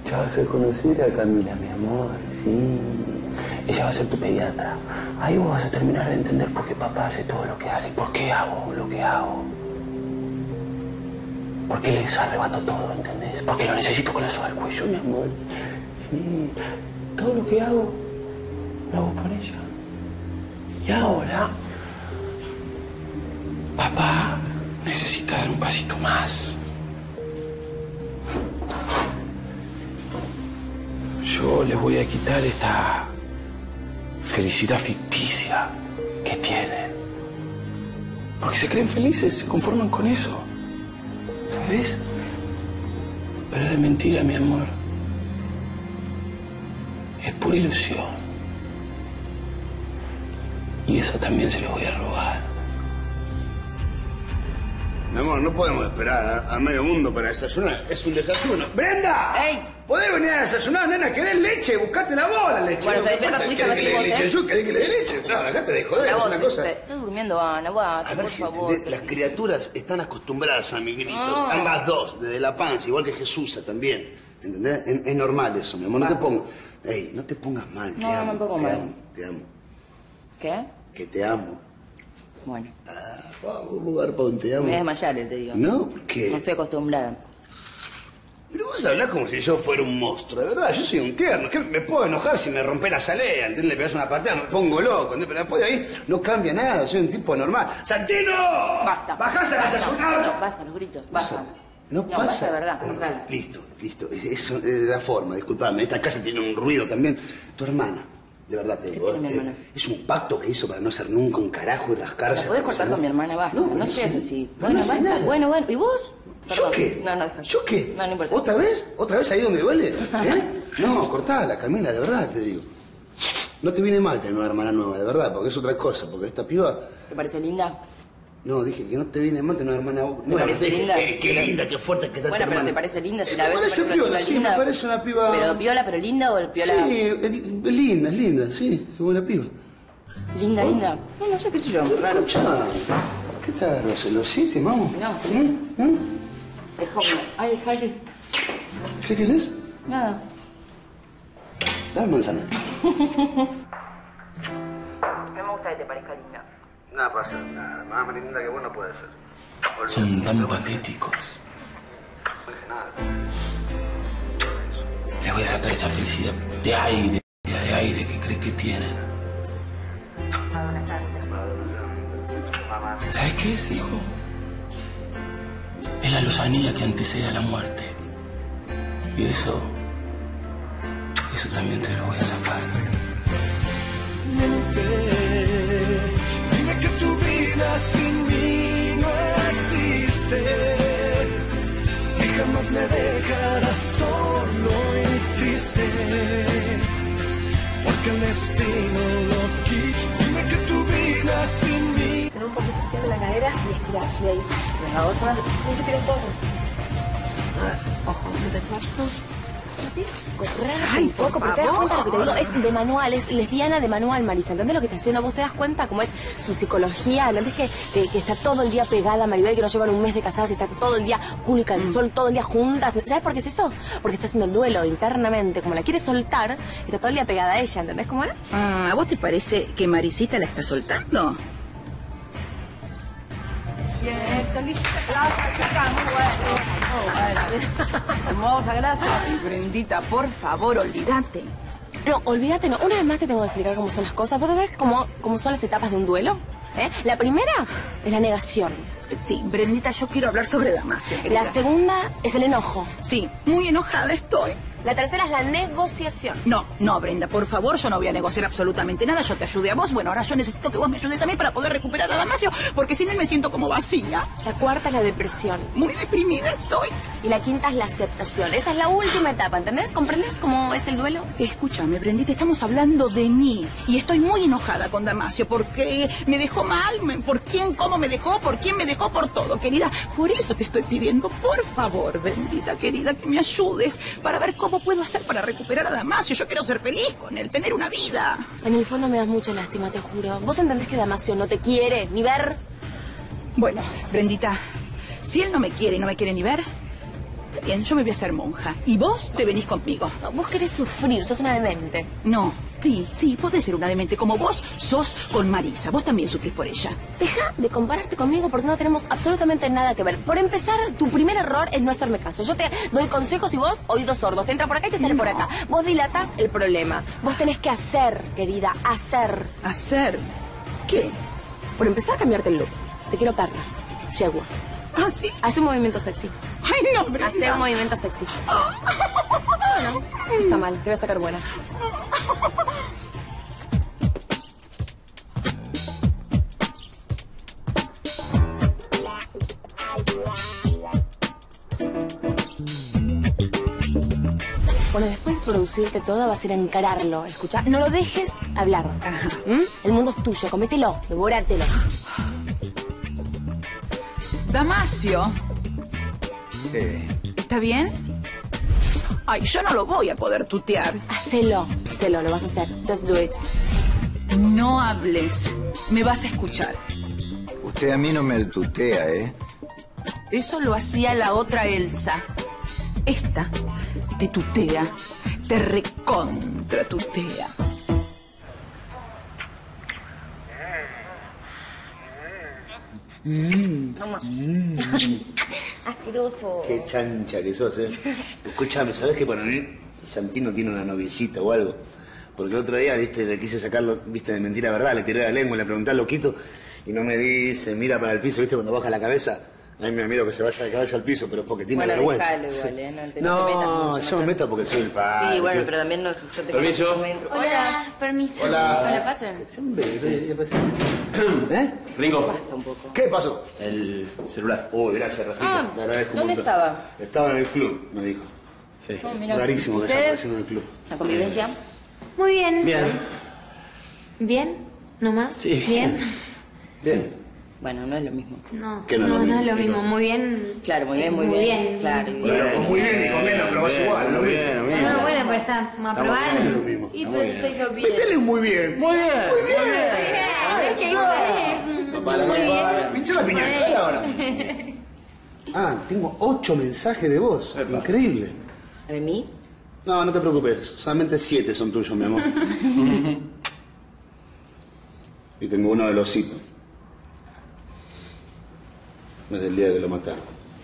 Ya vas a conocer a Camila, mi amor, sí. Ella va a ser tu pediatra. Ahí vos vas a terminar de entender por qué papá hace todo lo que hace. ¿Por qué hago lo que hago? ¿Por qué les arrebato todo, entendés? Porque lo necesito con la soga al cuello, mi amor. Sí. Todo lo que hago, lo hago por ella. Y ahora, papá necesita dar un pasito más. Yo les voy a quitar esta felicidad ficticia que tienen. Porque se creen felices, se conforman con eso. ¿Sabes? Pero es de mentira, mi amor. Es pura ilusión. Y eso también se los voy a robar. Mi amor, no podemos esperar al medio mundo para desayunar. Es un desayuno. ¡Brenda! ¡Ey! ¿Podés venir a desayunar, nena? ¿Querés leche? Buscate la bola, leche. Bueno, se despierta tu hija, ¿Querés que le dé vos, leche? ¿Yo querés que le dé leche? No, dejate de joder, es una cosa. Estás durmiendo, Ana, vas, A ver por si favor. entendés, las criaturas están acostumbradas a mis gritos. Ambas dos, desde la panza, igual que Jesús también. ¿Entendés? Es normal eso, mi amor. No te pongas... Ey, no te pongas mal. No, te amo, no me pongo te mal. amo, te amo. ¿Qué? Que te amo. Bueno, Vamos, Garpón, te amo. me voy a desmayar, te digo. No, ¿por qué? No estoy acostumbrada. Pero vos hablás como si yo fuera un monstruo, de verdad, yo soy un tierno. ¿Qué me puedo enojar si me rompés la salea? ¿Entendés? Le pegás una patada, me pongo loco, ¿entendés? Pero después de ahí no cambia nada, soy un tipo normal. ¡Santino! Basta. ¡Bajás a desayunar! No, basta, los gritos, basta. No pasa. Basta, de verdad, Bueno, Gonzalo. listo. Eso es la forma, disculpame. Esta casa tiene un ruido también. Tu hermana, de verdad te digo. tiene mi hermana? Es un pacto que hizo para no ser nunca un carajo y rascarse. ¿Me podés cortar con mi hermana? Basta. No sé seas así. No Bueno, hace basta. nada. Bueno. ¿Y vos? ¿Yo Perdón. qué? No. ¿Yo qué? No importa. ¿Otra vez? ¿Otra vez ahí donde duele? No, cortala, Camila, de verdad te digo. No te viene mal tener una hermana nueva, de verdad, porque es otra cosa, porque esta piba... ¿Te parece linda? No, dije que no te viene mal tener una hermana nueva. ¿Te parece Dije, linda? Qué linda, qué fuerte que está Bueno, esta pero hermana. ¿te parece linda? Si la Me ves, parece ¿te parece piola, una chica sí, linda? me parece una piba... ¿Pero piola, pero linda o el piola? Sí, es linda, sí, qué buena piba. Linda. No sé, qué sé yo, raro. Escuchá, ¿qué te agarró? ¿Celosite, mamá? No. Déjame. Ay, Harry. ¿Qué querés? Nada. Dame manzana. No me gusta que te parezca linda. Nada pasa, nada. Más linda que vos no puede ser. Son tan patéticos. Les voy a sacar esa felicidad de aire que creen que tienen. ¿Sabes qué es, hijo? Es la lozanía que antecede a la muerte. Y eso también te lo voy a sacar. Dime que tu vida sin mí no existe, que jamás me dejarás solo y triste, porque el destino lo quita. Dime que tu vida sin mí. Tener un poquito de la cadera y estirar. Y ahí. La otra. No te quieres todo. Ojo, no te esfuerzo. Correr Ay, un poco, por pero te das favor. cuenta de lo que te digo, es de manual, es lesbiana de manual, Marisa. ¿Entendés lo que está haciendo? ¿Vos te das cuenta cómo es su psicología? ¿Entendés que está todo el día pegada a Maribel, que no llevan un mes de casadas y está todo el día cúlica al sol, todo el día juntas? ¿Sabes por qué es eso? Porque está haciendo el duelo internamente. Como la quiere soltar, está todo el día pegada a ella. ¿Entendés cómo es? ¿A vos te parece que Marisita la está soltando? Hermosa, gracias. Ay, Brendita, por favor, olvídate. No, olvídate, no. Una vez más te tengo que explicar cómo son las cosas. ¿Vos sabés cómo son las etapas de un duelo? La primera es la negación. Sí, Brendita, yo quiero hablar sobre Damasio, querida. La segunda es el enojo. Sí, muy enojada estoy. La tercera es la negociación. No, Brenda, por favor, yo no voy a negociar absolutamente nada. Yo te ayude a vos. Bueno, ahora yo necesito que vos me ayudes a mí para poder recuperar a Damasio, porque sin él me siento como vacía. La cuarta es la depresión. Muy deprimida estoy. Y la quinta es la aceptación. Esa es la última etapa, ¿entendés? ¿Comprendés cómo es el duelo? Escúchame, Brendita, estamos hablando de mí. Y estoy muy enojada con Damasio porque me dejó mal. ¿Por quién? ¿Cómo me dejó? ¿Por quién me dejó? Por todo, querida. Por eso te estoy pidiendo, por favor, Brendita, querida, que me ayudes para ver cómo puedo hacer para recuperar a Damasio. Yo quiero ser feliz con él, tener una vida. En el fondo me das mucha lástima, te juro. ¿Vos entendés que Damasio no te quiere ni ver? Bueno, Brendita, si él no me quiere y no me quiere ni ver, bien, yo me voy a hacer monja. Y vos te venís conmigo. No, vos querés sufrir, sos una demente. No, sí, podés ser una demente como vos sos con Marisa. Vos también sufrís por ella. Deja de compararte conmigo porque no tenemos absolutamente nada que ver. Por empezar, tu primer error es no hacerme caso. Yo te doy consejos y vos oídos sordos. Te entra por acá y te sale por acá. Vos dilatás el problema. Vos tenés que hacer, querida, hacer. ¿Hacer? ¿Qué? Por empezar, cambiarte el look. Te quiero perra, yegua. ¿Ah, sí? Haz un movimiento sexy. Ay, no, Brenda. Hacer un movimiento sexy. No, no está mal, te voy a sacar buena. Bueno, después de producirte todo, vas a ir a encararlo, ¿escuchá? No lo dejes hablar. El mundo es tuyo, comételo, devórátelo. Damasio. ¿Está bien? Ay, yo no lo voy a poder tutear. Hacelo, lo vas a hacer. Just do it. No hables. Me vas a escuchar. Usted a mí no me tutea, ¿eh? Eso lo hacía la otra Elsa. Esta te tutea, te recontra tutea. Asqueroso. Qué chancha que sos, ¿eh? Escúchame, ¿sabés qué? Para mí, Santino tiene una noviecita o algo. Porque el otro día, viste, le quise sacarlo, viste, de mentira verdad, le tiré la lengua, le pregunté al loquito y no me dice, mira para el piso, viste, cuando baja la cabeza. A mí me da miedo que se vaya de cabeza al piso, pero es porque tiene vergüenza. Déjalo igual, ¿eh? No te metas No, mucho, yo me meto porque soy el padre. Sí, bueno, pero también no, yo te Permiso. conozco. Hola, permiso. Hola. pasen. Siempre ¿qué pasa? ¿Eh? Ringo, Basta un poco. ¿Qué pasó? el celular. Uy, gracias, Rafita. Ah, Te agradezco un ¿dónde montón. estaba? Estaba en el club, me dijo. Sí. Oh, mira. Rarísimo que ¿Ustedes? desapareció en el club. ¿La convivencia? Muy bien. Bien. ¿Bien? ¿No más? Sí. ¿Bien? Bien. Bueno, no es lo mismo. No, ¿Qué no es lo no mismo? es lo ¿Qué mismo. cosa? Muy bien. Claro, muy bien, muy Muy bien. bien. Claro, Bueno, pues muy bien y con menos, pero vas igual, ¿no? Muy bien, muy bien. No, bueno, pues está. Vamos a probar. No es lo mismo. Y pero estoy yo bien. Metele muy bien. Muy bien. Muy bien. Pinchó la piñata, dale ahora. Ah, tengo 8 mensajes de voz. Epa. Increíble. ¿De mí? No, no te preocupes. Solamente 7 son tuyos, mi amor. Y tengo uno del osito. Es del día que lo mataron.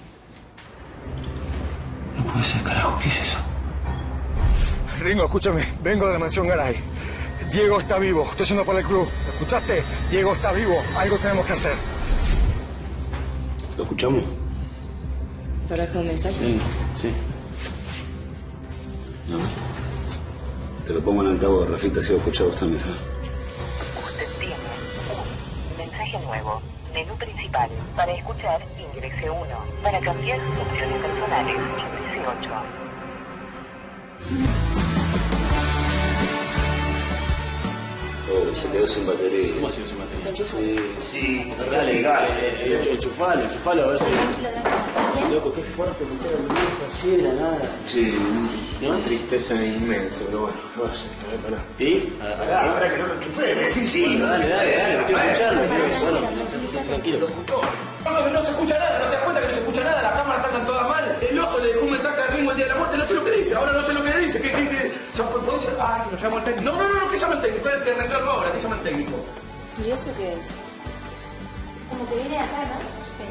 No puede ser, carajo, ¿qué es eso? Ringo, escúchame, vengo de la mansión Garay. Diego está vivo, estoy yendo para el club. ¿Escuchaste? Diego está vivo, algo tenemos que hacer. ¿Lo escuchamos? ¿Para qué un mensaje? Sí. No. Te lo pongo en altavoz, Rafita, si lo escuchas vos también, ¿sabes? Usted tiene un mensaje nuevo. Menú principal. Para escuchar, ingrese 1. Para cambiar sus opciones personales, ingrese 8. Oh, se quedó sin batería. ¿Cómo ha sido su materia? Sí, dale, gas. Enchufalo, a ver si... Loco, qué fuerte escuchar a mi viejo así de la nada. Sí, una tristeza inmensa, pero bueno, no sé, a ver, pará. ¿Y? Ahora que no lo enchufé, sí, sí. Dale, quiero escucharlo. Tranquilo. No se escucha nada, no te das cuenta que no se escucha nada, las cámaras sacan todas mal. El oso le dejó un mensaje a Ringo el día de la muerte, no sé lo que dice, ahora no sé lo que dice. ¿Qué? Ya podés ser. Ay, lo llamo al técnico. No, que llama el técnico, ustedes que arreglarlo ahora, que llama el técnico. ¿Y eso qué es? Como que viene de acá, ¿no? Sí.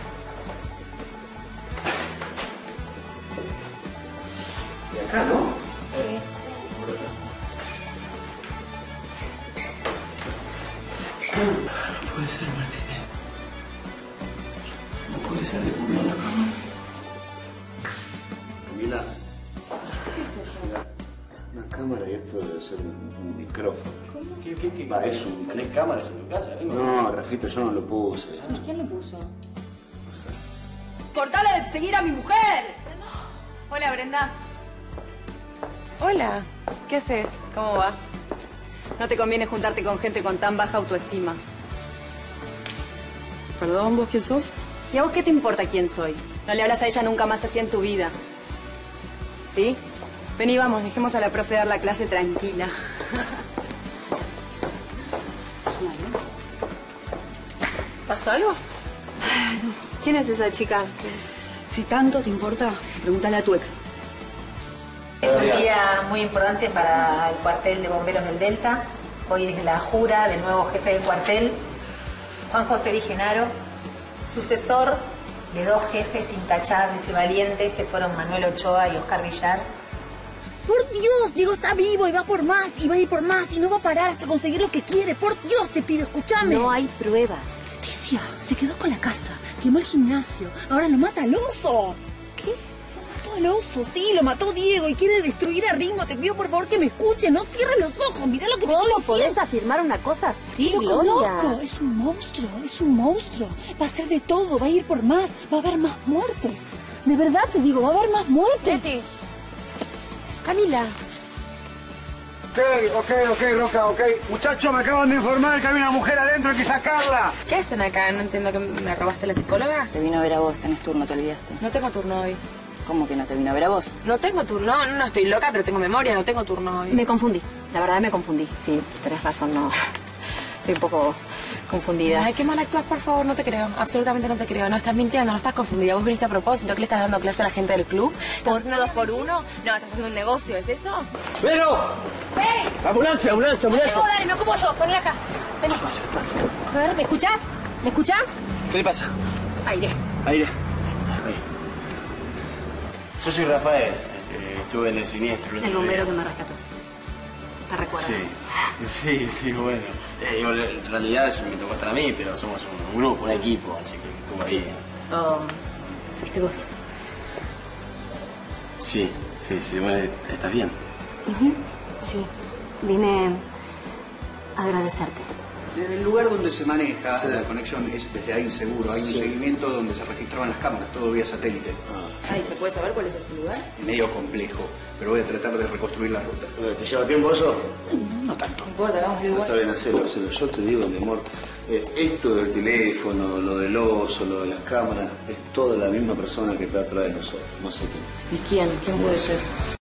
De acá, ¿no? No puede ser, Martínez. No puede ser, no, la cama. Camila, ¿Qué es eso? mira, una cámara y esto debe ser un micrófono. ¿Qué? Va, es un... ¿Tenés cámaras en tu casa, Ringo? No, Rafita, yo no lo puse. ¿Y quién lo puso? ¡Cortale de seguir a mi mujer! Hola, Brenda. Hola, ¿qué haces? ¿Cómo va? No te conviene juntarte con gente con tan baja autoestima. Perdón, ¿vos quién sos? ¿Y a vos qué te importa quién soy? No le hablas a ella nunca más así en tu vida. ¿Sí? Vení, vamos, dejemos a la profe dar la clase tranquila. ¿Pasó algo? ¿Quién es esa chica? Si tanto te importa, pregúntale a tu ex. Es un día muy importante para el cuartel de bomberos del Delta. Hoy es la jura del nuevo jefe del cuartel, Juan José Di Genaro, sucesor de dos jefes intachables y valientes que fueron Manuel Ochoa y Oscar Villar. Por Dios, Diego está vivo y va por más, y va a ir por más, y no va a parar hasta conseguir lo que quiere. Por Dios te pido, escúchame. No hay pruebas. Leticia, se quedó con la casa, quemó el gimnasio, ahora lo mata al oso. ¿Qué? Lo mató al oso, sí, lo mató Diego y quiere destruir a Ringo. Te pido por favor que me escuches, no cierres los ojos, mirá lo que te estoy ¿Cómo diciendo. podés afirmar una cosa así, Lo Gloria? conozco, es un monstruo, es un monstruo. Va a hacer de todo, va a ir por más, va a haber más muertes. De verdad te digo, va a haber más muertes. Leti. Camila. Ok, Roca, ok. Muchachos, me acaban de informar que había una mujer adentro, hay que sacarla. ¿Qué hacen acá? No entiendo que me robaste la psicóloga. Te vino a ver a vos, tenés turno, te olvidaste. No tengo turno hoy. ¿Cómo que no te vino a ver a vos? No tengo turno, no estoy loca, pero tengo memoria, no tengo turno hoy. Me confundí, la verdad me confundí. Sí, tenés razón, no. Estoy un poco confundida. Ay, qué mal actúas, por favor, no te creo. Absolutamente no te creo. No estás mintiendo, no estás confundida. Vos viniste a propósito, ¿qué le estás dando clase a la gente del club? ¿Estás haciendo 2 por 1? No, estás haciendo un negocio, ¿es eso? ¡Pero! ¡Hey! ¡Ambulancia, ambulancia, ambulancia! Dale, me ocupo yo, ponle acá. Vení. A ver, ¿me escuchás? ¿Me escuchás? ¿Qué le pasa? Aire. Aire. Yo soy Rafael, estuve en el siniestro. El bombero que me rescató. ¿Te recuerdas? Sí, bueno. Igual, en realidad me tocó estar a mí, pero somos un grupo, un equipo, así que estuvo ahí. Fuiste vos. Sí, bueno, ¿estás bien? Sí, vine a agradecerte. Desde el lugar donde se maneja la conexión es desde ahí seguro. Hay un seguimiento donde se registraban las cámaras, todo vía satélite. Ay, ¿se puede saber cuál es ese lugar? Medio complejo, pero voy a tratar de reconstruir la ruta. ¿Te lleva tiempo eso? No tanto. No importa, hagámoslo igual. Está bien, hacerlo. Yo te digo, mi amor, esto del teléfono, lo del oso, lo de las cámaras, es toda la misma persona que está atrás de nosotros. No sé quién. ¿Y quién? ¿Quién puede ser?